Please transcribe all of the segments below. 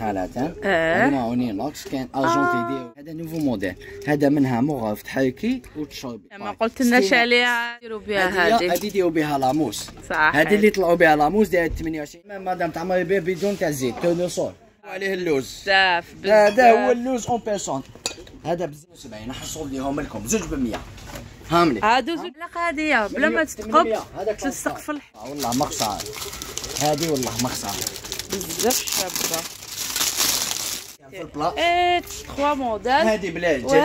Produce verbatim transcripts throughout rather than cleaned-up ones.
حالات. اه هذوما اونينوكس كاين ارجونتي دي. هذا نوفو موديل، هذا منها مغرف تحركي وتشربي. ما قلت لناش عليها ديروا بها هذه. هذه ديروا بها لاموس. صح. هذه اللي طلعوا بها لاموس دايره ثمانية وعشرين. مادام تعمري به بدون تاع الزيت تورنوسول. عليه اللوز. بزاف بزاف. هذا هو اللوز اون بيرسون. هذا ب اثنين وسبعين نحصل لهم لكم زوج ب مية. هاملي هادو زوج لا قاديه بلا ما تتقب تلصق في الحر. والله مقصعه هذه، والله مقصعه بزاف شابه في البلا. ايه ثلاثة موديل هذه بلا جد.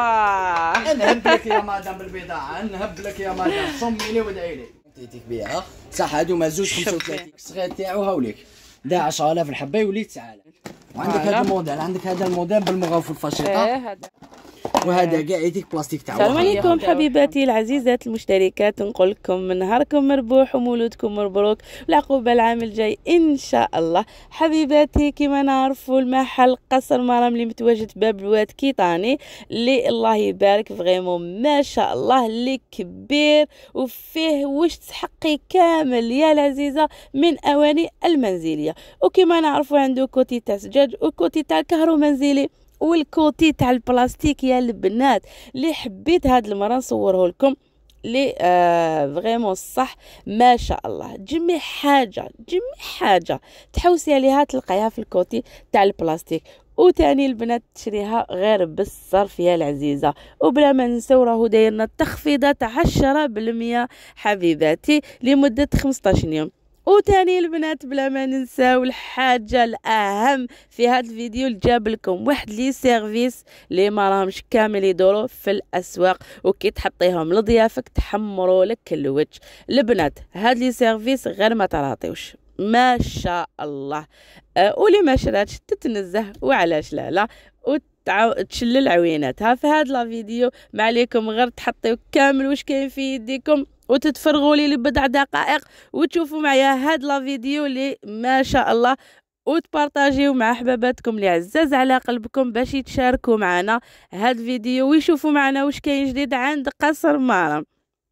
اه نهب لك يا مدام بالبضاعه، نهب لك يا مدام، صمي وادعي لي. عطيتك بها صح. هادو مازوج خمسة وثلاثين الصغير تاعو هاوليك دا عشرة آلاف الحبه يولي تسعة آلاف. وعندك هذا الموديل، عندك هذا الموديل بالمغرف والفاشيطه. ايه هذا وهذا كاع يديك بلاستيك تاعو. السلام عليكم حبيباتي العزيزات المشتركات، نقول لكم من نهاركم مربوح ومولودكم مبروك والعقوبه العام الجاي ان شاء الله. حبيباتي كما نعرفوا المحل قصر مرام اللي متواجد باب الواد كيطاني، اللي الله يبارك فريمون ما شاء الله اللي كبير وفيه واش تحقي كامل يا العزيزه من اواني المنزليه. وكما نعرفوا عنده كوتي تاع سجاج وكوتي تاع الكهرو منزلي والكوتي تاع البلاستيك يا البنات. اللي حبيت هاد المره نصوره لكم لي آه فريمون صح ما شاء الله. جميع حاجه جميع حاجه تحوسي عليها تلقايها في الكوتي تاع البلاستيك. وتاني البنات تشريها غير بالصرف يا العزيزه. وبلا ما ننساو راهو دايرنا تخفيضات عشرة بالمية حبيباتي لمده خمسطاش يوم. وتاني البنات بلا ما ننساو الحاجه الاهم في هذا الفيديو اللي جاب لكم واحد لي سيرفيس اللي ما راهمش كامل يدوروا في الاسواق، وكي تحطيهم لضيافك تحمروا لك الوجه. البنات هاد لي سيرفيس غير ما تراطيوش ما شاء الله. أه واللي ما شراتش تتنزه وعلاش لا لا وتشلل عويناتها. في هاد لا فيديو ما عليكم غير تحطيو كامل واش كاين في يديكم وتتفرغوا لي لبضع دقائق وتشوفوا معايا هاد لا فيديو اللي ما شاء الله، وتبارطاجيو مع احباباتكم اللي عزاز على قلبكم باش يتشاركوا معنا هاد الفيديو ويشوفوا معنا واش كاين جديد عند قصر مرام.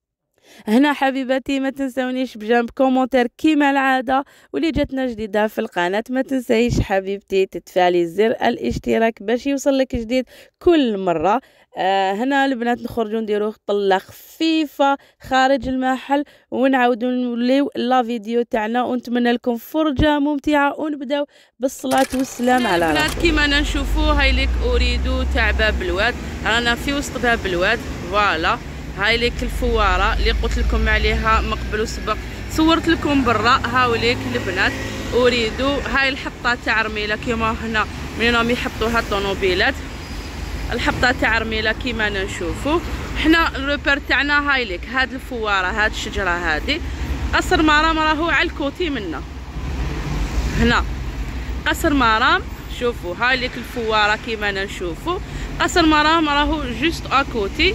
هنا حبيباتي ما تنسونيش بجنب كومونتير كيما العاده، واللي جاتنا جديده في القناه ما تنسايش حبيبتي تتفعلي زر الاشتراك باش يوصل لك جديد كل مره. آه هنا البنات نخرجوا نديروا طله خفيفه خارج المحل ونعاودوا نوليو لا فيديو تاعنا، ونتمنى لكم فرجه ممتعه ونبداو بالصلاه والسلام على البنات. كيما نشوفوا هاي لك اريد تاع باب الواد، رانا في وسط باب الواد فوالا. هاي ليك الفواره اللي قلت لكم عليها من قبل وسبق صورت لكم برا. هاوليك البنات اريدو هاي الحطه تاع رميله كيما هنا من راهم يحطوها الطوموبيلات. الحطه تاع رميله كيما نشوفوا حنا الروبر تاعنا. هاي ليك هاد الفواره هاد الشجره هادي قصر مرام راهو على الكوتي منا هنا قصر مرام. شوفوا هاي ليك الفواره كيما نشوفوا قصر مرام راهو جوست اكوتي.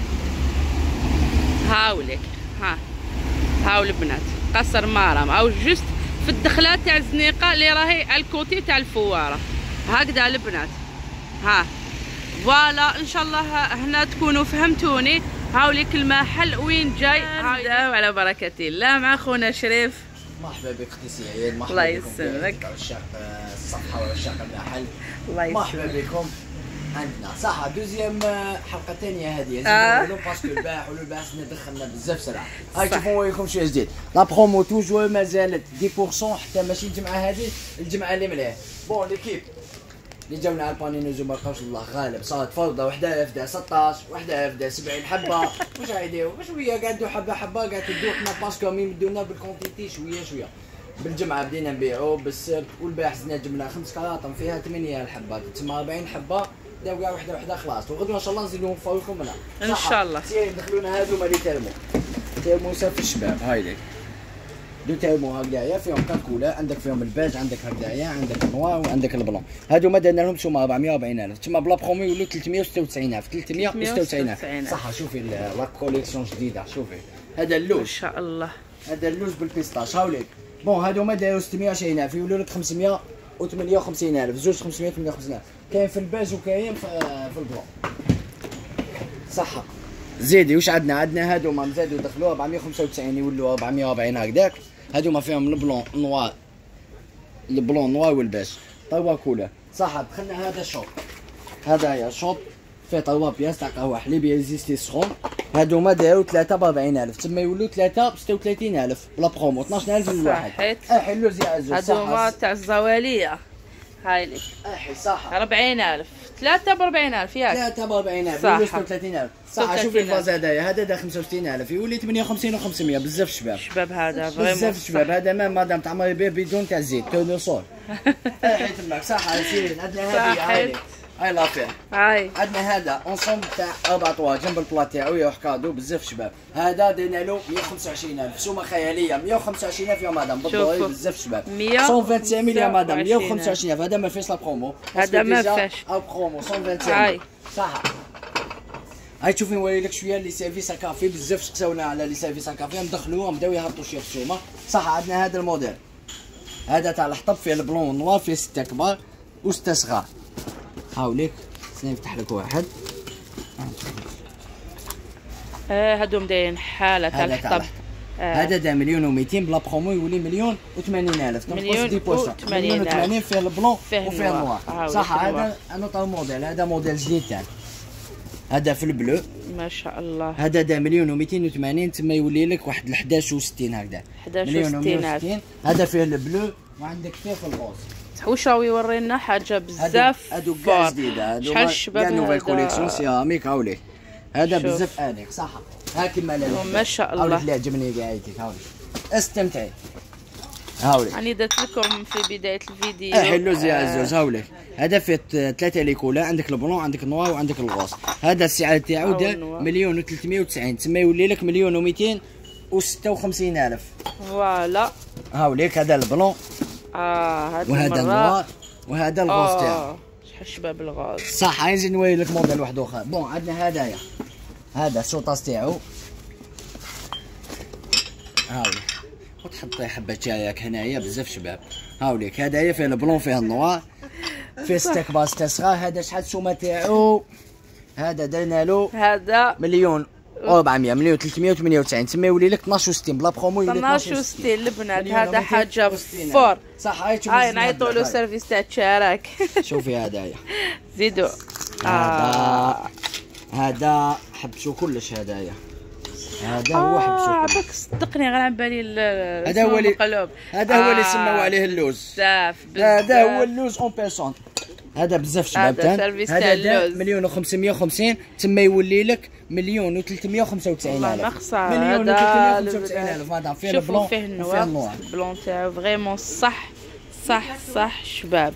هاوليك ها هاو البنات قصر مرام او جوست في الدخله تاع الزنيقه اللي راهي على الكوتي تاع الفواره هكذا البنات. ها فوالا ان شاء الله هنا تكونوا فهمتوني. هاوليك المحل وين جاي. نبداو على بركه الله مع خونا شريف. مرحبا بك اختي سعيد، مرحبا الله بكم يسلمك. عشاق الصفحه وعشاق المحل. الله يسلمك. مرحبا بكم عندنا صح دوزيام حلقه ثانيه هذه آه. باسكو البارح والبارح دخلنا بزاف سرعه. هاي شوفوا نوريكم شويه جديد. لا برومو توجور مازالت عشرة بالمية حتى ماشي الجمعه هذه الجمعه اللي مليح. بون ليكيب اللي جاونا على البانينوزو ما بقاوش الله غالب صارت فرضه واحد ألف دا ستطاش واحد ألف دا سبعين حبه. واش غايديروا شويه قعدوا حبه حبه قاعد تدو حنا باسكو يمدونا بالكونتيتي شويه شويه. بالجمعه بدينا نبيعوا بالسبت والبارح زدنا جبنا خمس كراطم فيها ثمانية الحبه تسمى أربعين حبه داو كاع وحده وحده خلاص. وغدوه ان شاء الله نزيدو نوفروا لكم منها ان شاء الله. سير ندخلونا هذوما لي تيرمو تيرموسات في الشباب. هاي ليك دو تيرمو هكذايا فيهم كالكولا، عندك فيهم الباج عندك هكذايا عندك النوار وعندك البلون. هادو ما درنا لهم سوما أربعمية وأربعين ألف تما بلا برومي يولوا ثلاثمية وستة وتسعين ألف ثلاثمية وستة وتسعين ألف صح. شوفي لا كوليكسيون جديده شوفي هذا اللوز ما شاء الله هذا اللوز بالبيستاش. هاوليك بون هادو ما دايروا ستمية وعشرين ألف يولوا لك خمسمية وثمانية وخمسين ألف زوج خمسمية وثمانية وخمسين ألف. كاين في الباج وكاين في, في البلون صح. زيدي واش عندنا عندنا هادو ما زادوا دخلوا أربعمية وخمسة وتسعين يولوا أربعمية وأربعين هكذاك. هادو ما فيهم البلون نوار البلون نوار والباج طوا كولا صح. دخلنا هذا شوب، هذا هي شوب فيه توا بياس تاع قهوه حليب يزيستي سخون. هادو ما داو ثلاثة ب أربعين ألف، تما يولوا ثلاثة ب ستة وثلاثين ألف بلا برومو، اثناش ألف للواحد. صحيت. احي اللوز يا عزوز. هادو ما تاع الزواليه. هاي لك. احي صح. أربعين ألف، ثلاثة ب أربعين ألف ياك. ثلاثة ب أربعين ألف، صح. يولوا ستة وثلاثين ألف. صح. شوفي الفاز هذايا، هذا دا خمسة وستين ألف، يولي ثمانية وخمسين وخمسمية. بزاف شباب. شباب هذا فريمون. بزاف شباب هذا ما مادام تعمري به بدون تاع زيت تورنو سول. احي تماك صح. سيرين عندنا هذه هاي هاي لافير. هاي عندنا هذا اونسومبل تاع اربع طوا جنب البلا تاعو يروح كادو بزاف شباب. هذا درنا له مية وخمسة وعشرين ألف، سومه خياليه. مية وخمسة وعشرين ألف يا مدام بالضبط بزاف شباب. مية مية وخمسة وعشرين يا مدام. مية وخمسة وعشرين ألف هذا ما فيش لا برومو. هذا ما فيش او برومو مية وخمسة وعشرين. هاي صح. هاي تشوفي نوري لك شويه لي سيرفيس كافي. بزاف سقساونا على لي سيرفيس كافي ندخلوهم بداو يهبطوا شي خصومه. صح. عندنا هذا الموديل، هذا تاع الحطب فيه البلون نوار، فيه ستة كبار وستة صغار. هاوليك نفتح لك واحد. اه هادو مدايرين حاله تاع الحطب. هذا دا مليون ومئتين بلا برومو يولي مليون وثمانين ألف. مليون وثمانين وثمانين فيه البلون فيه وفيه النوار. صح. هذا نوطا موديل، هذا موديل جديد تاعنا، هذا في البلو ما شاء الله. هذا دا مليون ومئتين وثمانين، تما يولي لك واحد الحداش وستين هكذا. حداش وستين ألف. هذا فيه البلو وعندك فيه في الغوز. واش راهو يورينا حاجه بزاف. هادو كاع جديده، هادو شحال الشباب هذا نوفيل هذا. كوليكسيون سيراميك. هاوليك هذا بزاف انيق. صح. ها كيما لا ما شاء الله. هاوليك لا عجبني قاعدتك. هاوليك استمتعي. هاوليك راني درت لكم في بدايه الفيديو. اه حلو زي عزوز. هاوليك هذا فيه ثلاثه ليكولا، عندك البلون عندك النوار وعندك الغوص. هذا السعر تاعو دا مليون وثلاثمية وتسعين، تما يولي لك مليون ومئتين وستة وخمسين ألف. فوالا. هاوليك هذا البلون. اه هذا وهذا النوار وهذا الغوص تاعو. شحال شباب الغاز. صح. نزيد نوري لك موديل واحد اخر. بون عندنا هذايا، هذا السوطاس تاعو. هاوليك وتحطي حبه شايك هنايا بزاف شباب. هاوليك هذايا فيه البلون فيه النوار فيه ستة كبار ستة صغار. هذا شحال السومه تاعو؟ هذا درنا له هذا مليون أربعمية، مليون وثلاثمية وثمانية وتسعين، تما يولي لك اثناش وستين بلا برومو يولي اثناش وستين البنات. هذا حاجه فور. صح. هاي تشوفي هاي نعيطوا له سيرفيس تاع الشراك. شوفي هذايا زيدوا. هذا هذا حبسوا كلش. هذايا هذا هو حبسوا اه كلش. باك صدقني غير على بالي. هذا هو اللي المقلوب. هذا هو اللي سموا عليه اللوز. بزاف هذا هو اللوز اون بيرسون. هذا بزاف شباب. هذا سيرفيس تاع اللوز. مليون وخمسمية وخمسين، تما يولي لك مليون وثلاثمية وخمسة وتسعين ألف. والله ما خسر. مليون وثلاثمية وخمسة وتسعين ألف. هذا فيه البلون فيه النوار. البلون تاعو فريمون صح صح صح شباب.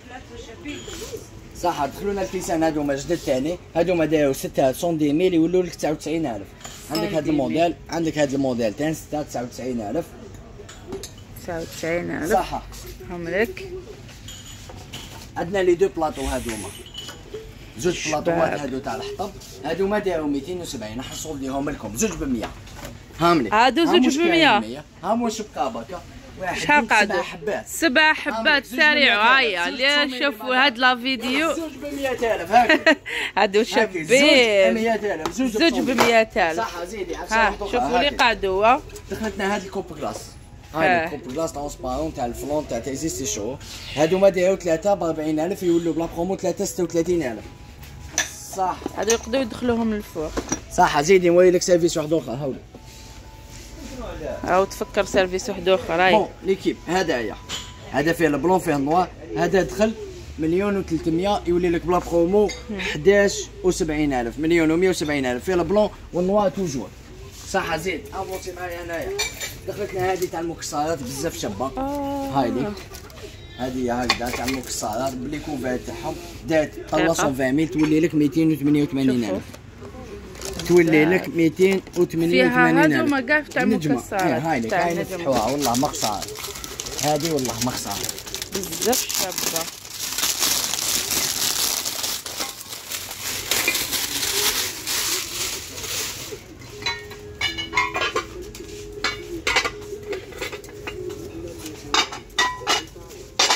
صح. دخلونا الكيسان هذوما جدد ثاني، هذوما دايروا ستة صندي ميل يولوا لك تسعة وتسعين ألف. عندك هذا الموديل، عندك هذا الموديل ثاني ستة تسعة وتسعين ألف. تسعة وتسعين ألف. صح. هم لك. عندنا لي دو بلاطو هذوما، زوج بلاطوات هادو تاع الحطب، هادوما دايروا مئتين وسبعين، نحصل ليهم لكم زوج ب مية. هاملي هادو زوج ب مية. هام واش بقى بركا. شحال قعدوا؟ سبع حبات. سبع حبات سريع. هيا اللي شوفوا هاد لا فيديو. زوج ب مئة ألف هاكا. هادو شابين. زوج ب مئة ألف. زوج ب مئة ألف. صح. زيدي ها شوفوا لي قعدوا. دخلتنا هاد الكوب كلاس. هاي الكوب كلاس ترونسبارون تاع الفلون تاع تيزيستي شو. هادوما دايروا ثلاثة ب أربعين ألف يولوا بلا برومو ثلاثة ستة وثلاثين ألف. صح. هادو يقدروا يدخلوهم للفوق. صح. زيدي نوري لك سيرفيس واحد اخر. هاولي او تفكر سيرفيس واحد اخر. هاي بون ليكيب هذايا، هذا فيه البلون فيه النوار. هذا دخل مليون وثلاثمية يولي لك بلا برومو حداش وسبعين ألف. مليون ومية وسبعين ألف فيه البلون والنوار توجور. صح. زيد افونسي معايا هنايا. دخلتنا هذه تاع المكسرات بزاف شابه. هاي ليك هذه هكذا تاع المكسرات بلي كوفات تاعهم دات مئتين وعشرين تولي لك مئتين وثمانية وثمانين ألف. تولي لك مئتين وثمانية وثمانين ألف. فيها هذوما كاع تاع المكسرات. هاي لك هاي نفتحوها والله ما خساره. هذه والله ما خساره. بزاف شابه.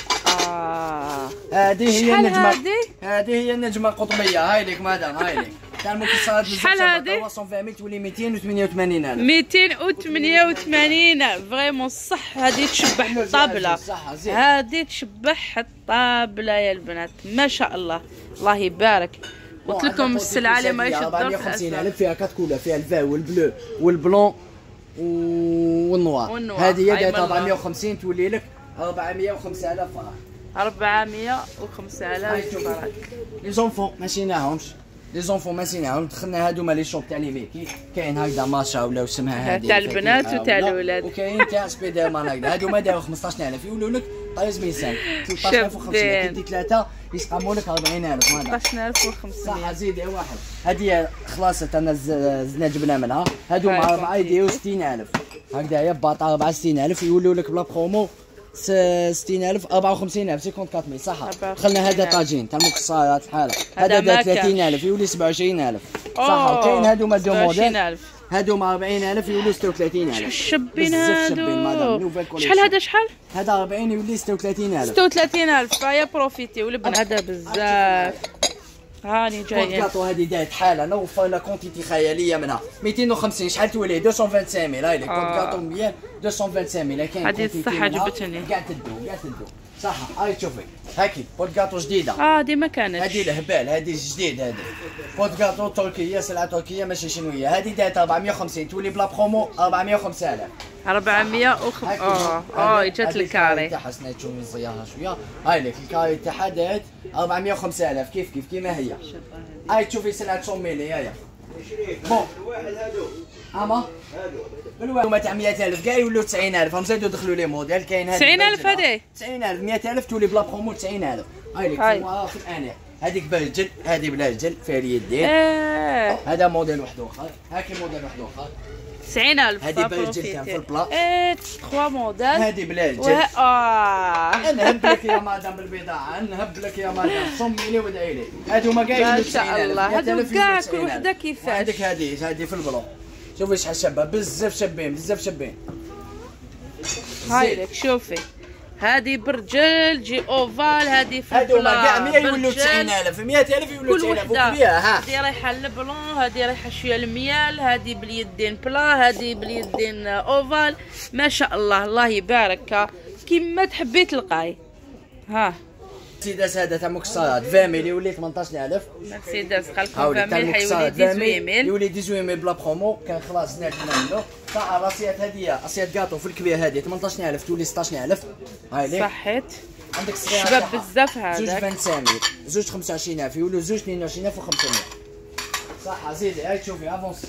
هذه هي النجمة. هذه هذه هي النجمة القطبية. هاي لك مدام. هاي لك تاع المكسرات. شحال هادي؟ مية وعشرين تولي مئتين وثمانية وثمانين ألف. مئتين وثمانية وثمانين فريمون صح. هادي تشبح الطابله، هادي تشبح الطابله يا البنات ما شاء الله الله يبارك. قلت لكم السلعه اللي ماهيش الدور أربعمية وخمسين ألف فيها كات كولور، فيها الفا والبلو والبلون والنوار. هذه هي أربعمية وخمسين تولي لك أربعمية وخمسة آلاف فرنك. أربعمية وخمسة آلاف فرنك. لي زونفون ما نسيناهمش، لي زونفون ما نسيناهم. دخلنا هادوما لي شوب تاع لي ميكي، كاين هكذا ماشا ولا اسمها هذه تاع البنات وتاع الولاد، وكاين تاع سبيدر مان هكذا. هادوما داو خمسطاش ألف يولوا لك طايز ميسان ثلاثة عشر ألف وخمسمية. كي دي ثلاثه يسقموا لك أربعين ألف. ثلاثة عشر ألف وخمسمية صح. زيد واحد. هذه خلاص انا زدنا جبنا منها. هادوما اربعه يديروا ستين ألف هكذايا باطا أربعة وستين ألف يولوا لك بلا برومو ستين ألف أربعة وخمسين ألف خمسة وأربعين صح. دخلنا هذا طاجين تاع المكسرات الحالة، هذا داير ثلاثين ألف يولي سبعة وعشرين ألف صح. وكاين هادوما دو موديل هادوما أربعين ألف يولوا ستة وثلاثين ألف. شبين هادو. شحال هذا شحال؟ هذا أربعين يولي ستة وثلاثين ألف. ستة وثلاثين ألف فيا بروفيتي ولبن هذا بزاف. هاني جايين. الكاطو هذه دايت حاله نوفرنا كونتيتي خياليه منها مئتين وخمسين. شحال تولي مئتين وخمسين ألف. هاي لي كونت كاطو مية مئتين وخمسين ألف. كاين هذه الصح عجبتني. قاعد تدو قاعد تدو صح. هاي تشوفي هاكي بوت كاطو جديده. اه دي ما كانتش. هذه الهبال هذه جديد. هذه بوت كاطو تركيه سلعه تركيه ماشي شنويه. هذه دايت أربعمية وخمسين تولي بلا برومو أربعمية وخمسة آلاف. أربعمية وخمسين اه اه جات الكاري تاعها سنه تشوفي نصيرها شويه. هاي لك الكاري تاعها دايت أربعمية وخمسة آلاف كيف كيف كيما هي. هاي تشوفي سلعه شوميلي هاي بون الواحد هادو اما هادو بالواحد هما تاع مئة ألف كاع يولوا تسعين ألف. هم زادوا دخلوا لي موديل كاين هذه تسعين ألف. هذه تسعين ألف مئة ألف تولي بلا برومو تسعين ألف. هاي لك في الاناء هذيك بالجل هذه بلا جل فيها اليدين. اه هذا موديل واحد اخر. هاكي موديل واحد اخر تسعين ألف. هذه بالجل كان في البلا. ايه ثلاثة موديل. هذه بلا الجل. اه نهب لك يا مدام بالبضاعه نهب لك يا مدام صمي لي وادعي لي. هادو كاع يولوا تسعين ألف. ما شاء الله هادو كاع كل وحده كيفاش. عندك هذه هذه في البلون شوفي شحال شابه بزاف شابين بزاف شابين. هاي لك شوفي هذه برجل جي اوفال. هذه في هادو كاع مية يولوا تسعين ألف مئة ألف يولوا تسعين ألف. ها هذه رايحه للبلون، هذه رايحه شويه الميال، هذه باليدين بلا، هذه باليدين اوفال. ما شاء الله الله يبارك كيما تحبي تلقاي. ها مرسيدس هذا تاع مكسرات فاميلي يولي ثمنطاش ألف. مرسيدس خلكم فاميلي حيولي ثمانية عشر يولي ثمانية عشر بلا برومو. كان خلاص زدنا منه صح. راسيات هذه اسيات كاطو في الكبير هذه ثمنطاش ألف تولي ستطاش ألف. هاي ليك صحيت. عندك صغيره شباب بزاف هذاك زوج خمسة مية زوج خمسة وعشرين ألف يولوا زوج اثنين وعشرين ألف وخمسمية صح. زيدي هاي تشوفي افونسي.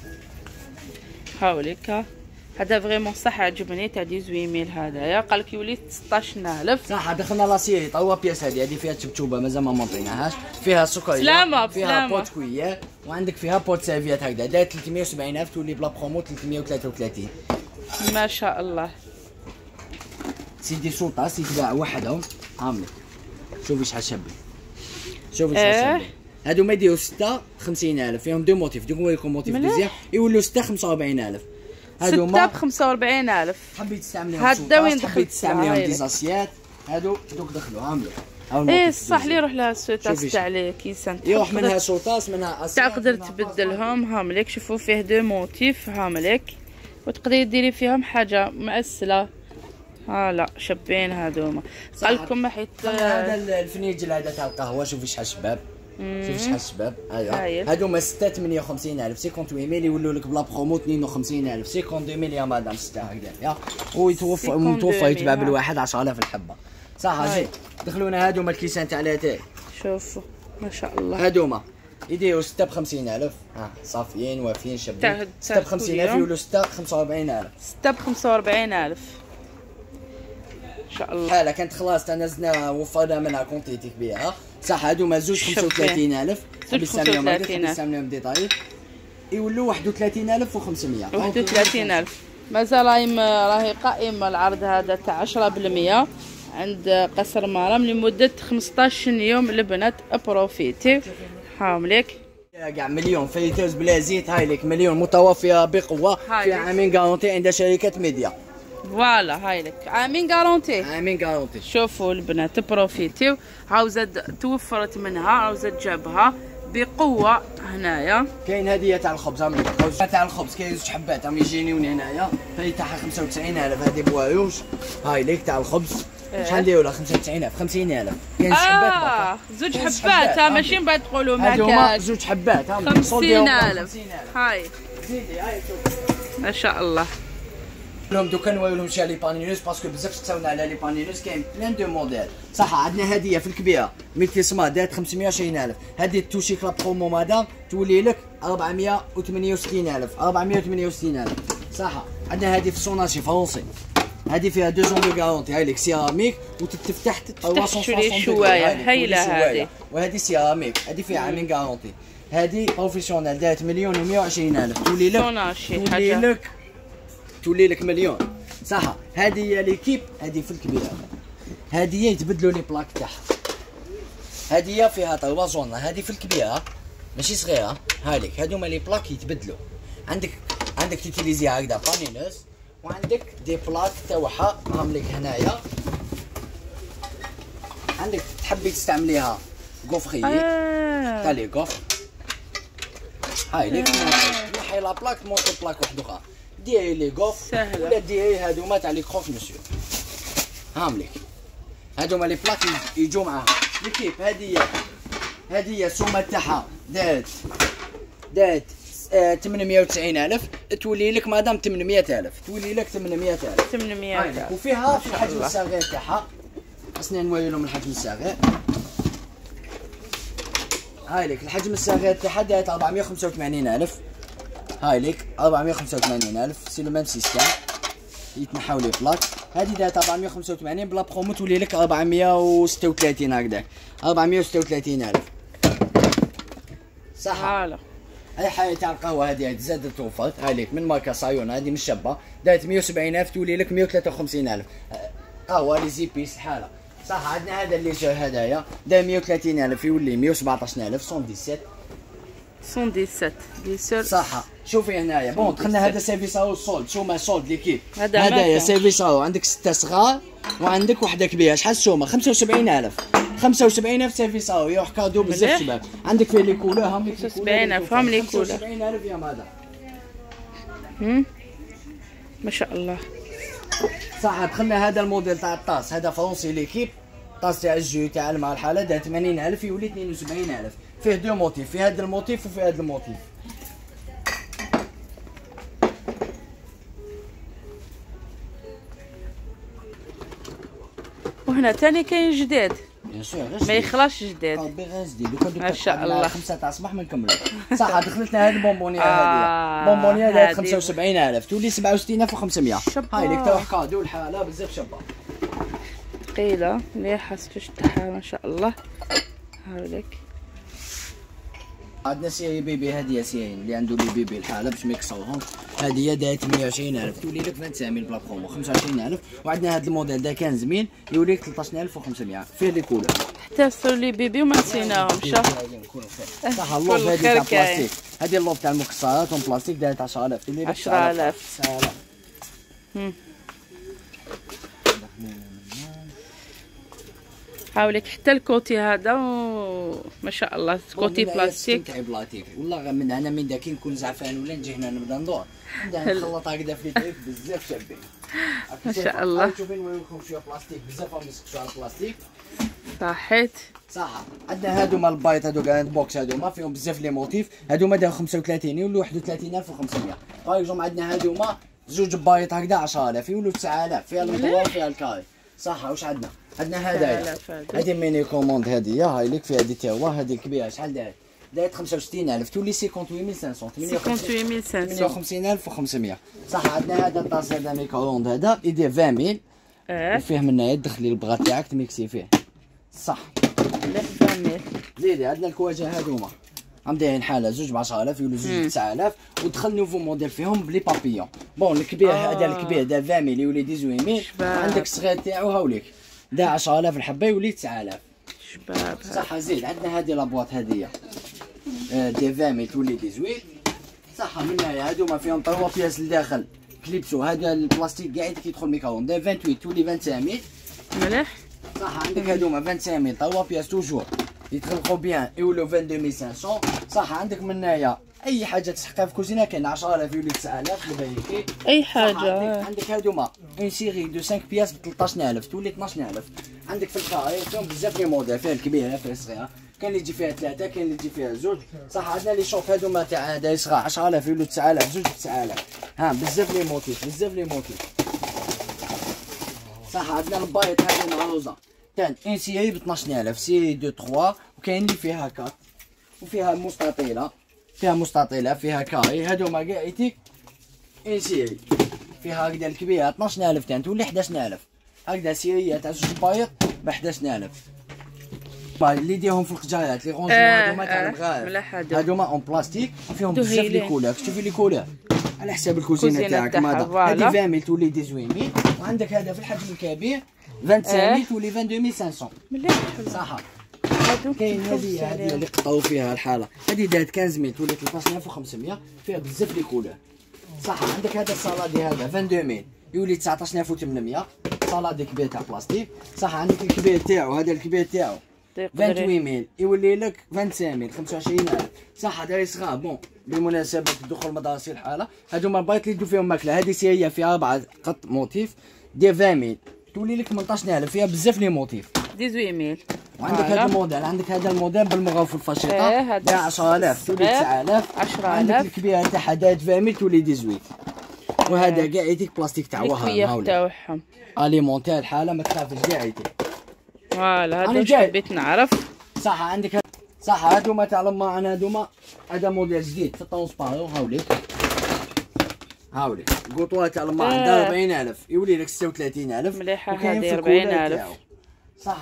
هاوليك هذا فريمون صح عجبني تاع ثمانية عشر هذايا قال لك يولي ستطاش ألف صح. دخلنا لاسيري طوا بياس هذه هذه فيها تشبتوبه مازال ما مونطيناهاش. فيها سكريه سلامه فيها سلامة. بوت كويه وعندك فيها بوت سيرفيات هكذا داير ثلاثمية وسبعين ألف تولي بلا برومو ثلاثمية وثلاثة وثلاثين. ما شاء الله. سيدي سلطه سيدي باع وحدهم عامله. شوفي شحال شابين شوفي شحال شابين. هادو ما يديروا ستة خمسين ألف فيهم دو موتيف دوك نوريكم موتيف مزيان يولوا ستة خمسة وأربعين ألف. هادو ستة بخمسة وأربعين ألف. حبيت تستعمليهم هدا وين دخلت حبيت تستعمليهم ديزاسيات هادو دوك دخلوا عاملوا. ايه صح لي يروح لها سوطاس تاع لي كيسان يروح منها سوطاس منها اسيات تقدر تبدلهم. هامليك شوفوا فيه دو موتيف هامليك وتقدري ديري فيهم حاجه معسله. ها لا شابين هادوما قال لكم حيت هذا الفنيجل هذا تاع القهوه. شوفي شحال شباب شوفي شحال شباب. ايوا هادوما ستة ثمانية وخمسين ألف ثمانية وخمسين يولوا لك بلا برومو اثنين وخمسين ألف اثنين وخمسين يا مدام ستة هكذا ويتوفر متوفر يتباع بالواحد عشرة آلاف الحبه صح. زين دخلونا هادوما الكيسان تاع لاتاي. شوفوا ما شاء الله هادوما يديروا ستة بخمسين ألف. ها صافيين وافيين شابين. ستة بخمسين ألف يولوا ستة خمسة وأربعين ألف. ستة بخمسة وأربعين ألف ان شاء الله. حاله كانت خلاص تنزلنا وفرنا منها كونتيتي كبيره صح. هادوما زوج خمسة وثلاثين ألف نستعملهم ديتاي يولوا واحد وثلاثين ألف وخمسمية. واحد وثلاثين ألف مازال راهي قائمه العرض هذا تاع عشرة بالمية عند قصر مرام لمده خمسطاش يوم البنات بروفيتي. هاوليك كاع مليون فريتوز بلا زيت. هاي لك مليون متوفره بقوه في عامين غارونتي عند شركه ميديا. فوالا هاي لك عامين غارونتي عامين غارونتي. شوفوا البنات بروفيتيو. عاوزه توفرت منها عاوزه تجابها بقوه هنايا. كاين هديه تاع الخبز هاهم تاع الخبز كاين زوج حبات راهم يجينيون هنايا هاي تاعها خمسة وتسعين ألف هذه بوايوش. هاي ليك تاع الخبز شحال نديرو لها خمسة وتسعين ألف خمسين ألف. كاين زوج حبات اه زوج حبات ها ماشي من بعد تقولوا ما هادو كاش زوج حبات ها خمسين ألف. هاي زيدي هاي شوف ما شاء الله. لهم دوكا نوريو لهم شي لي بانينوس باسكو بزاف تساونا على لي بانينوس كاين بلان دو موديل. صح عندنا هديه في الكبيره ميتيسما دارت خمسمية وعشرين ألف. هذه توشيك لا برومو مدام تولي لك أربعمية وثمانية وستين ألف أربعمية وثمانية وستين ألف. صح عندنا هذه في سوناشي فرونسي هذه فيها دو زون دو غارونتي. هاي لك سيراميك وتتفتح شويه شويه هايله هذه. وهذه سيراميك هذه فيها عامين غارونتي. هذه بروفيسيونيل دارت مليون ومية وعشرين ألف تولي لك سوناشي تولي حاجه لك تولي لك مليون. صح هذه هي ليكيب هذه في الكبيره هذه يتبدلوا لي بلاك تاعها. هذه فيها تروا زون هذه في الكبيره ماشي صغيره. هاي لك هذوما لي بلاك يتبدلوا. عندك عندك تيتيليزي هكذا بانينوس وعندك دي بلاك تاعها راهم لك هنايا. عندك تحبي تستعمليها غوفريي آه. تاع لي غوف. هاي لك نحي لا بلاك مونطي بلاك واحده اخرى ديري لي غوف سهله ولا ديري هادوما تاع لي كروك مسيو. هاهم لك هادوما لي بلاك يجوا معاها ليكيب. هادي هادي السومه تاعها دارت دارت ثمنمية وتسعين ألف تولي لك مادام ثمنمية ألف تولي لك ثمنمية ألف ثمنمية ألف. وفيها في الحجم الصغير تاعها خاصني نوري لهم الحجم الصغير. هاي لك الحجم الصغير تاعها دارت أربعمية وخمسة وثمانين ألف. هاي لك أربعمية وخمسة وثمانين ألف سي لو ميم سيستم يتنحاو لي بلاك. هذه دارت أربعمية وخمسة وثمانين بلا برومو تولي لك أربعمية وستة وثلاثين هكذاك أربعمية وستة وثلاثين ألف. صح هلا هاي حاجه تاع القهوه هذه زادت توفرت. هاي لك من ماركه صايون هذه من شابه دارت مية وسبعين ألف تولي لك مية وثلاثة وخمسين ألف. قهوه لي زيبيس الحاله. صح عندنا هذا اللي جا هدايا دار مية وثلاثين ألف يولي مية وسبعطاش ألف مية وسبعطاش مية وسبعطاش ديسور. صح شوفي هنايا بون دخلنا هذا سيرفيس هاو سولد شوما سولد ليكيب. هذا هدايا سيرفيس هاو عندك ستة صغار وعندك وحده كبيره. شحال السومه؟ خمسة وسبعين ألف خمسة وسبعين ألف سيرفيس هاو يروح كادو بزاف شباب. عندك فيه لي كولور هاهم لي خمسة وسبعين ألف هم لي كولور. خمسة وسبعين ألف يا مادا. ما شاء الله. صح دخلنا هذا الموديل تاع الطاس هذا فرونسي ليكيب طاس تاع الجو تاع مع الحاله دار ثمانين ألف يولي اثنين وسبعين ألف. فيه دو موتيف في هذا الموتيف وفي هذا الموتيف. وهنا تاني كاين جداد بيان سور ما يخلاش جداد. ربي غير جديد دوكا دوكا ما شاء الله. خمسة تاع الصباح ما نكملوا. صح دخلتنا هذه البونبونيه آه هذه بونبونيه دارت هادي. خمسة وسبعين ألف تولي سبعة وستين ألف وخمسمية. شابة. هاي لك تروح كادو الحاله بزاف شابه ثقيله مليحه السوش تاعها ما شاء الله. هاوليك عندنا سيري بيبي هذه سيرين اللي عنده لي بيبي الحاله باش ما يكسروهم. هذه دارت ثمانية وعشرين ألف تولي لك خمسة وخمسين بلا برومو خمسة وعشرين ألف. وعندنا هذا الموديل دا كان زمين يولي لك ثلاطاش ألف وخمسمية فيه لي كولور. حتى صور لي بيبي وما نسيناهمش. صح اللوف هذه تاع بلاستيك هذه اللوف تاع المكسرات اون بلاستيك دارت عشرة آلاف تولي لك عشرة آلاف. حاولك حتى الكوتي هذا ما شاء الله كوتي بلاستيك. والله من هنا من داك نكون زعفان ولا نجي هنا نبدا ندور نبدا نخلط هكذا في الطريق بزاف شابين ما شاء الله. شوفي نوريكم شويه بلاستيك بزاف راهم يسقسوا على البلاستيك. صحيت صح عندنا هادوما البايط هادو كاع بوكس هادوما فيهم بزاف لي موتيف هادوما داو خمسة وثلاثين يولوا واحد وثلاثين ألف وخمسمية. باغ اكزومبل عندنا هادوما زوج بايط هكذا عشرة آلاف يولوا تسعة آلاف فيها المطور وفيها الكاري. صح واش عندنا؟ عندنا هدايا هادي ميني كوموند هادي هاي ليك فيها دي تيوا هادي الكبيره شحال دارت؟ دارت خمسة وستين ألف تولي خمسة وثمانين ألف وخمسمية خمسة وثمانين ألف وخمسمية ثمانية وخمسين ألف وخمسمية. صح عندنا هذا الطاس هذا ميكرووند هذا يدير عشرين ألف اه وفيه من هنا تدخلي البغا تاعك تميكسي فيه. صح عشرين ألف. زيدي عندنا الكواجه هذوما هم دايرين حاله زوج ب عشرة آلاف يولوا زوج ب تسعة آلاف ودخل نوفو موديل فيهم بلي بابيون. بون الكبير هذا آه. الكبير دا عشرين ألف يولي ثمانية عشر ألف عندك الصغير تاعو هاوليك دا عشرة آلاف الحبه يولي تسعة آلاف. شباب صح زيد عندنا هذه لابواط هذه دي عشرين ألف تولي ثمانية عشر. صح من هنايا هذوما فيهم طروا بياس لداخل كليبسو هذا البلاستيك قاعد كيدخل ميكروون دا ثمانية وعشرين تولي خمسة وعشرين ألف. مليح. صح عندك هذوما خمسة وعشرين ألف طروا بياس توجور يتغلقوا بيان يولوا اثنين وعشرين ألف وخمسمية. صح عندك من هنايا اي حاجه تسحقها في الكوزينه كاين عشرة آلاف يولي تسعة آلاف البايكي اي حاجه. عندك, عندك هادوما اون سيري دو خمسة بياس ب ثلاثطاش ألف تولي اثناش ألف. عندك في الكاري فيهم بزاف لي موديل، فيها الكبيره فيها الصغيره، كاين اللي تجي فيها ثلاثه كاين اللي تجي فيها زوج. صح عندنا لي شوف هادوما تاع هذا يصغى عشرة آلاف يولوا تسعة آلاف زوج ب تسعة آلاف. ها بزاف لي موتيف بزاف لي موتيف. صح عندنا البايط هادو معروزه تاع اون سيري ب اثناش ألف سيري دو ثلاثة، وكاين اللي فيها كات وفيها مستطيله فيها مستطيله فيها كاري. هادوما كاع يتيك اون سيري فيها هكذا الكبيره اثناش ألف تاع تولي احداش ألف. هكذا سيريه تاع زوج بايط ب احداش ألف. اللي يديرهم في الخجايات لي غونجمون هادوما تاع المغارب هادوما اون بلاستيك فيهم بزاف لي كولور. شوفي لي كولور على حساب الكوزينه تاعك. هادي عشرين ألف تولي ثمانية عشر ألف. وعندك هذا في الحجم الكبير خمسة وعشرين ألف تولي اثنين وعشرين ألف وخمسمية. مليح حلو. صح كاين هذه هذه اللي قطعوا فيها الحاله، هذه دارت خمسة عشر تولي ثلاثطاش ألف وخمسمية فيها بزاف لي كولور. صح عندك هذا الصالادي هذا اثنين وعشرين ألف يولي تسعطاش ألف وثمنمية صالادي كبير تاع بلاستيك. صح عندك الكبير تاعو هذا الكبير تاعو ثمانية وعشرين ألف يولي لك خمسة وعشرين ألف خمسة وعشرين ألف. صح هذا صغار بون بمناسبه الدخول المدرسي الحاله. هادوما البايط اللي يدو فيهم ماكله. هذه سيريه فيها أربعة قط موتيف دير عشرين ألف تولي لك ثمنطاش ألف فيها بزاف لي موتيف ثمانية عشر ألف. وعندك هذا الموديل عندك هذا الموديل بالمغرف والفاشيطه ايه تاع عشرة آلاف تولي تسعة آلاف. عشرة آلاف. عندك الكبيره تاعها داير ثمانية ألف تولي ثمانية عشر. وهذا كاع يديك بلاستيك تاع وهاب تاعهم اليمونتير الحاله ما تخافش كاع يديك. فوالا هذا واش حبيت نعرف. صح عندك صح هادوما تاع لما انا هادوما هذا موديل جديد في الطونسبارو هاوليك هاوليك قطوه تاع لما عندها أربعين ألف يولي لك ستة وثلاثين ألف. مليحه هذه أربعين ألف. صح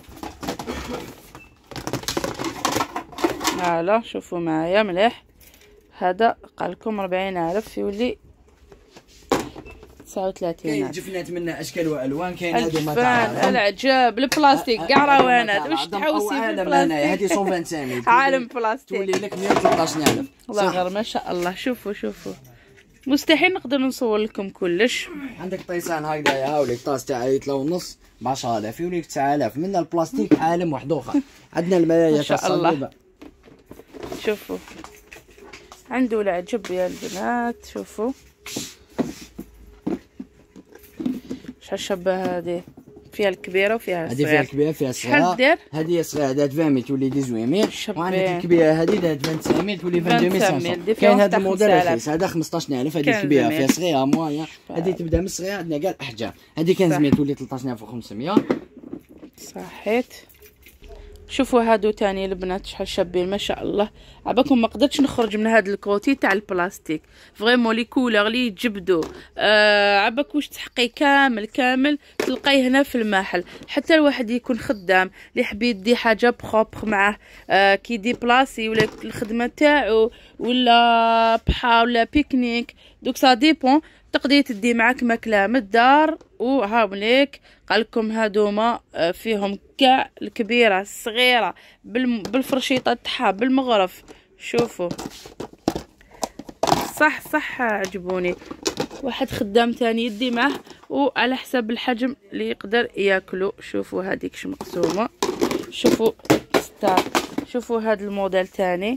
هلا شوفوا معايا مليح. هذا قالكم أربعين ألف يولي تسعة وثلاثين. كاين جفنات منها اشكال والوان. كاين هادوما تاع العجاب البلاستيك كاع روانات واش تحوسي في البلاستيك. هذه مئتين وخمسين ألف عالم بلاستيك تولي لك مئة وثلاثطاش ألف. والله غير ما شاء الله. شوفوا شوفوا مستحيل نقدر نصور لكم كلش. عندك طيسان هكذا يا هاوليك طاس تاع عيطله ونص ب عشرة آلاف يولي لك تسعة آلاف. من البلاستيك عالم واحد اخر. عندنا المرايا تاع الصليبه. شوفوا عنده العجب يا البنات. شوفوا شحال شابه هذه فيها الكبيره وفيها الصغيره. هذه فيها الكبيره فيها الصغيره. شحال دير؟ هذه صغيره دات عشرين ألف تولي ثمانية عشر. وعندك الكبيره هذه دات تسعة وعشرين ألف تولي اثنين وعشرين ألف وخمسمية. كاين هذا الموديل رخيص هذا خمسطاش ألف. هذه الكبيره فيها صغيره مويه. هذه تبدا من الصغيره عندنا كاع الاحجام. هذه خمسمية ألف تولي ثلاثطاش ألف وخمسمية. صحيت. شوفوا هادو تاني البنات شحال شابين ما شاء الله. عباكم ما قدرتش نخرج من هاد الكوتي تاع البلاستيك فريمون لي كولور لي يجبدوا. آه عباك واش تحقي كامل كامل تلقايه هنا في المحل. حتى الواحد يكون خدام اللي حبي يدي حاجه بروبر معاه آه كي دي بلاصي ولا الخدمه تاعو ولا بحا ولا بيكنيك دوك سا ديبون تقدري تدي معاك ماكله من الدار. وهاوليك قالكم هادوما فيهم كاع الكبيره الصغيره بالفرشيطه تاعها بالمغرف. شوفوا صح صح عجبوني. واحد خدام تاني يدي معه وعلى حساب الحجم اللي يقدر ياكلو. شوفوا هذيك ش مقسومه. شوفوا ستار. شوفوا هاد الموديل تاني.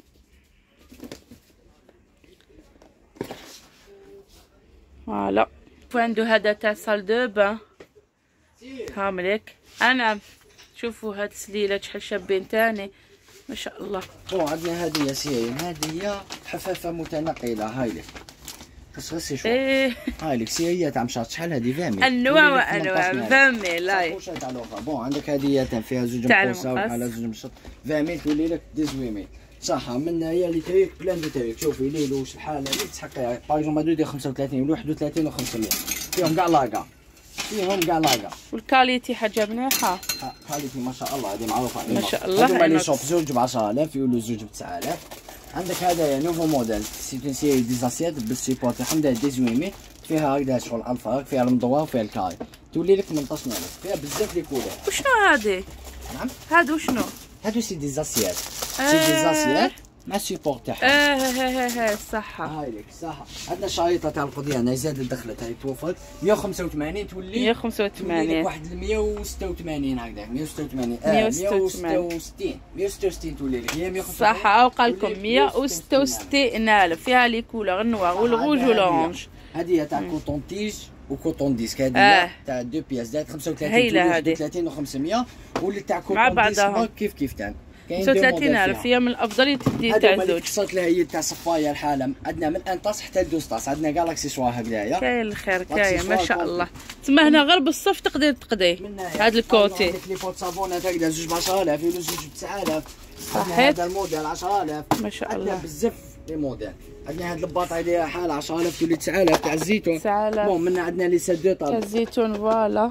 فوالا عنده هذا تاع صال دو بان هامليك. انا شوفوا هاد السليلات شحال شابين تاني ما شاء الله. بون عندنا هذه سيرين هذه حفافه متنقله. هاي لك بس غسي شوف. ايه هاي لك سيريه تاع مشات شحال هذه ثمانية انواع وانواع ثمانية لاي. تاع الاخرى بون عندك هذه فيها زوج مقوسه على زوج مشط ثمانية تولي لك ثمانية عشر. صح من هي اللي تريك بلان دو تريك. شوفي ليل واش الحاله اللي تحقيها باغ اكزومبل هادو يدير خمسة وثلاثين ولا واحد وثلاثين وخمسمية فيهم كاع لاكا فيهم كاع لاكا. والكاليتي حاجه مليحه. كاليتي ما شاء الله هذه معروفه ما شاء الله. هذوما لي شوب زوج ب عشرة آلاف يولوا زوج ب تسعة آلاف. عندك هذايا نوفو موديل سي اون سيري ديزاسيات بالسيبور تاعهم داير ثمانية عشر فيها هكذا شغل الفارق فيها المدور وفيها الكاي تولي لك ثمنطاش ألف فيها بزاف لي كولور. وشنو هادي؟ نعم هادو شنو؟ هادو سي ديزاسيات. آه. سي ديزاسيات مع السيبور تاعها. اه ها ها ها صح. هاي لك صح. عندنا شريطه تاع القضيان هاي زادت دخلت هاي توفرت مية وخمسة وثمانين تولي مية وخمسة وثمانين واحد مية وستة وثمانين هكذاك مية وستة وثمانين اه مية مية وستة وستين مية وستة وستين تولي لك هي مية وخمسة وثمانين صح. او قال لكم مية وستة وستين الف فيها لي كولور النوار والغوج والأورانج. هذه تاع كوطون تيج وكوطون ديسك هذه آه. تاع دو بياس دايره خمسة وثلاثين هيلة هذه ثلاثين و500 واللي تاع مع كوطون ديسك بعضها كيف كيف تاع خمسة وثلاثين الف هي من الافضل تدي تاع هذوما اللي الزوج. قصت لها هي تاع صفايه الحاله عندنا من ان طاس حتى لدوز طاس عندنا كاع لاكسيسوار هكذايا كاين الخير كاين ما شاء الله. تما هنا غير بالصف تقدر تقضي هذا الكوتي. عندك لي فوت صابونات هكذا زوج ب عشرة آلاف يولوا زوج ب تسعة آلاف. صحيت. هذا الموديل عشرة آلاف ما شاء عندنا الله. بزاف لي موديل. عندنا هاد الباطا هذه حاله عشرة آلاف تولي تسعة آلاف تاع الزيتون. تسعة آلاف. بون منا عندنا لي سات دو طاب تاع الزيتون فوالا.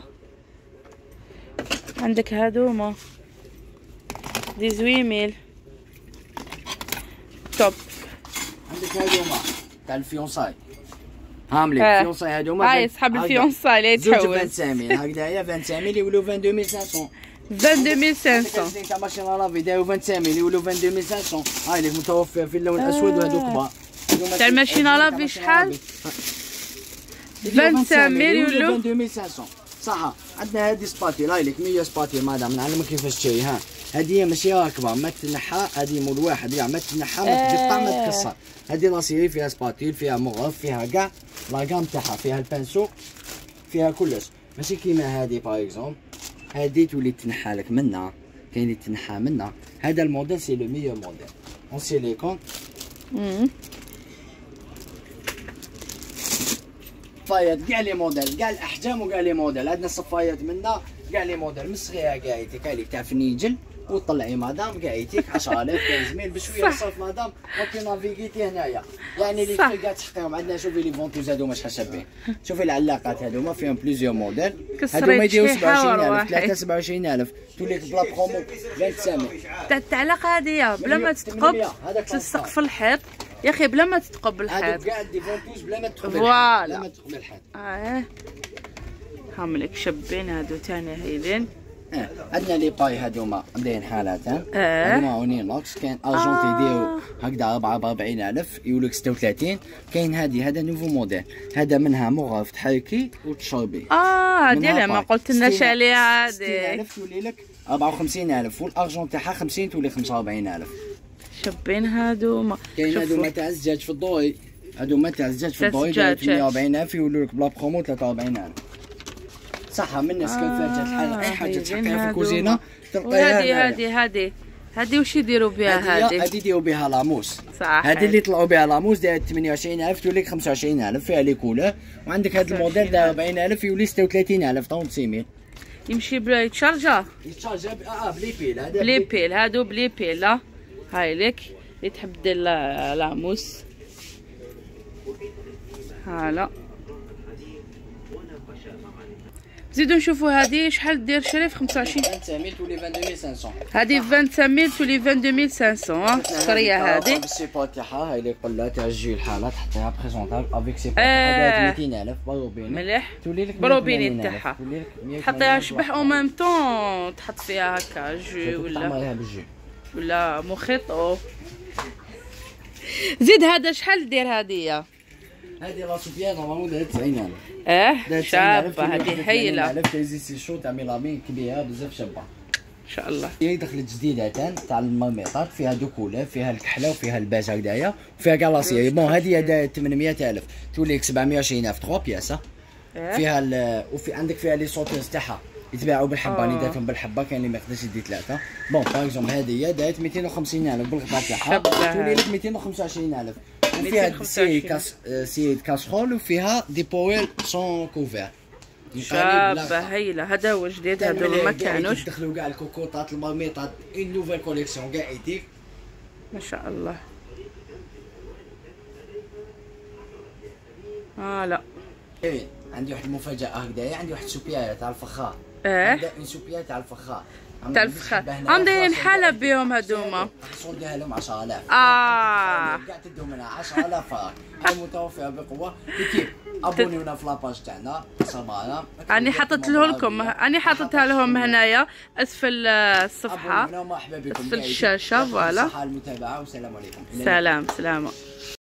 عندك هادوما ثمانية عشر توب. عندك هادوما تاع الفيونساي هاملك آه. الفيونساي هادوما هاي صحاب الفيونساي اللي زوج يتحول خمسة مية هكذايا خمسة مية يولوا اثنين عشر خمسمية. اثنين عشر خمسمية. تاع ماشين لافي دايروا خمسة مية يولوا اثنين عشر خمسمية. هاي لك متوفر في اللون الاسود وهذوك كبار. تاع الماشين لافي شحال؟ خمسة مية يولوا اثنين عشر خمسمية. صح. عندنا هذه سباتيل هاي لك مية سباتيل مادام نعلمك كيفاش تشري. ها هذه ماشي راكبه ما تنحى هذه مول واحد كاع ما تنحى ما تقطع ما تكسر. هذه لاسيري فيها سباتيل فيها مغرف فيها كاع لاكام تاعها فيها البانسو فيها كلش ماشي كيما هذه باغ اكزومبل. هذه تولي تنحى لك منها كاين اللي تنحى منها. هذا الموديل سي لو ميو موديل اون سيليكون. صفايات كاع لي موديل كاع الاحجام وكاع لي موديل. عندنا صفايات منا كاع لي موديل من صغيره كاع يتيك هاي تاع فنيجل وطلعي مادام كاع يتيك عشرة آلاف خمسة مية بشويه صرف مادام وكي نافيغيتي هنايا يعني اللي تلقى كاع تحتهم. عندنا شوفي لي فونتوز هذوما شحال شابين. شوفي العلاقات هذوما فيهم بليزيور موديل. هذوما يديروا سبعة وعشرين ألف ثلاثة سبعة وعشرين ألف تولي بلا برومو خمسة مية. تاع التعلقه هذه بلا ما تتقب تلصق في الحيط يا اخي بلا ما تتقب الحيط. هذوك كاع دي فونتوز بلا ما تدخل فوالا بلا ما تدخل الحيط. اه هاملك شابين هادو تاني هايلين. اه عندنا لي باي هذوما مداين حالاتان. اه هذوما اونينوكس كاين ارجونتي يديروا هكذا أربعة بأربعين ألف يولوك ستة وثلاثين. كاين هذه هذا نوفو موديل هذا منها مغرف تحركي وتشربي. اه هذه ما قلت لناش عليها ستين هذه. ألف تولي لك أربعة وخمسين ألف والارجون تاعها خمسين تولي خمسة وأربعين ألف. شابين هادوما. كاين هذوما تاع الزجاج في الضوي هذوما تاع الزجاج في الضوي الزجاج. ثمانية وأربعين ألف يولوا لك بلا برومو ثلاثة وأربعين ألف. صح من الناس كان فيها الحاله اي حاجه تحطيها في الكوزينه تلقايها. هذه هذه هذه هذه وش يديروا بها هذه؟ هذه يديروا بها لاموس. صح. هذه اللي طلعوا بها لاموس دايره ثمانية وعشرين ألف تولي لك خمسة وعشرين ألف فيها لي كولور. وعندك هذا الموديل داير أربعين ألف يولي ستة وثلاثين ألف ثلاثة مية. يمشي بلا يتشارجا؟ يتشارجا اه بلي بيل. هذا بلي بيل هادو بلي بيل. لا هاي لك اللي تحب دير لاموس هالا. زيدو نشوفوا هذه شحال دير شريف خمسة وعشرين. خمسة مية تولي اثنين ألف وخمسمية. هذه خمسة مية تولي اثنين ألف وخمسمية. سكريه هذه بالسيبور تاعها هاي اللي قلة تاع الجي الحالة تحطيها بريزونطابل افيك سيبور آه. تاعها مئتين ألف بروبيني مليح تولي لك بروبيني تاعها تحطيها شبح او ميم طون تحط فيها هكا جو ولا تعمريها بالجو ولا موخيطو. زيد هذا شحال دير هذه؟ هذه لا سوبيا نورمالمون دايره تسعين ألف. اه شابه هذه هايله. ألف تيزي سي شو تاع ميلامين كبيره بزاف شابه ان شاء الله. هي دخلت جديده تاع المرميطات فيها دو كولور فيها الكحله وفيها الباج هكذايا وفيها كاع لاسيري. بون هذه دايره ثمانمية ألف تولي لك سبعمية وعشرين ألف ثلاثة بياس. فيها ال... وفي عندك فيها لي صوتيز تاعها يتباعوا بالحبه راني درتهم بالحبه كاين اللي ما يقدرش يدي ثلاثه. بون باغ اكزومبل هذه دايره مئتين وخمسين ألف بالقطع تاعها تولي لك مئتين وخمسة وعشرين ألف. وفيها سي كاس سي كاسرول وفيها دي بويل سون كوفير. شابه هايله. هذا هو جديد هذو ما كانوش. يدخلوا كاع الكوكوطات المرميطات اون نوفيل كوليكسيون كاع يديك ما شاء الله. اه لا ايه عندي واحد المفاجاه هكذايا. عندي واحد سوبيا تاع الفخار. اه عندي سوبيا تاع الفخار تاع الفخار هم دايرين حاله بهم هذوما. نديها لهم عشرة آلاف. اه كاع تدو منها عشرة آلاف فرنك. هاي متوفره بقوه. كيف ابونيونا في لاباج تاعنا صبانا. راني حاطته لكم راني حاطتها لهم هنايا اسفل الصفحه مرحبا بكم اسفل الشاشه. فوالا المتابعه والسلام عليكم. سلام سلامه.